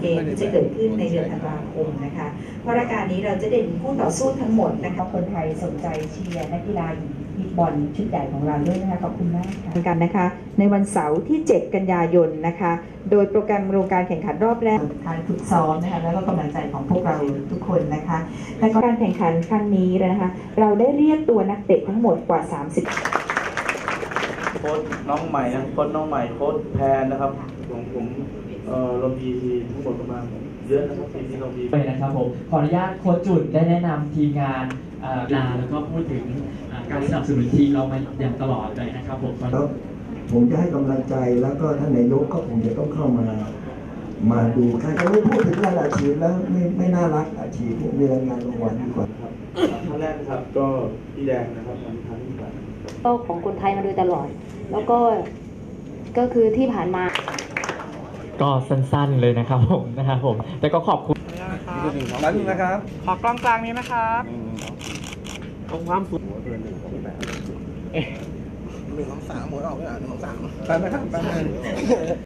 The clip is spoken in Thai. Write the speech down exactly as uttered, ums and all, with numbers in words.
เกมจะเกิดขึ้นในเดือนธันวาคมนะคะเพราะรายการนี้เราจะเด่นผู้ต่อสู้ทั้งหมดนะคะคนไทยสนใจเชียร์นักกีฬาหญิงฟุตบอลชุดใหญ่ของเราด้วยนะคะขอบคุณมากค่ะกันนะคะในวันเสาร์ที่เจ็ดกันยายนนะคะโดยโปรแกรมโครงการแข่งขันรอบแรกการฝึกซ้อมนะคะแล้วก็กำลังใจของพวกเราทุกคนนะคะและการแข่งขันครั้งนี้นะคะเราได้เรียกตัวนักเตะทั้งหมดกว่าสามสิบโค้ชน้องใหม่นะโค้ชน้องใหม่โค้ชแพนนะครับของผมเอ่อเรามีทีมทั้งหมดประมาณเยอะนะครับทีมที่เรามีไปนะครับผมขออนุญาตโค้ชจุดได้แนะนำทีมงานลาแล้วก็พูดถึงการสนับสนุนทีมเรามาอย่างตลอดเลยนะครับผมแล้วผมจะให้กำลังใจแล้วก็ท่านนายกก็คงจะต้องเข้ามามาดูการจะไม่พูดถึงงานอาชีพแล้วไม่ไม่น่ารักอาชีพเรื่องงานรางวัลดีกว่าครับท่านแรกนะครับก็พี่แดงนะครับทำทั้งก็ของคนไทยมาโดยตลอดแล้วก็ก็คือที่ผ่านมาก็สั้นๆเลยนะครับผมนะครับผมแต่ก็ขอบคุณนั่นนะครับขอกล้องกลางนี้นะครับตรงความสูงหัวเบอร์หนึ่งของแบบหนึ่งของสามหัวออกไม่อ่านหนึ่งของสามแป๊บนะครับแป๊บนึง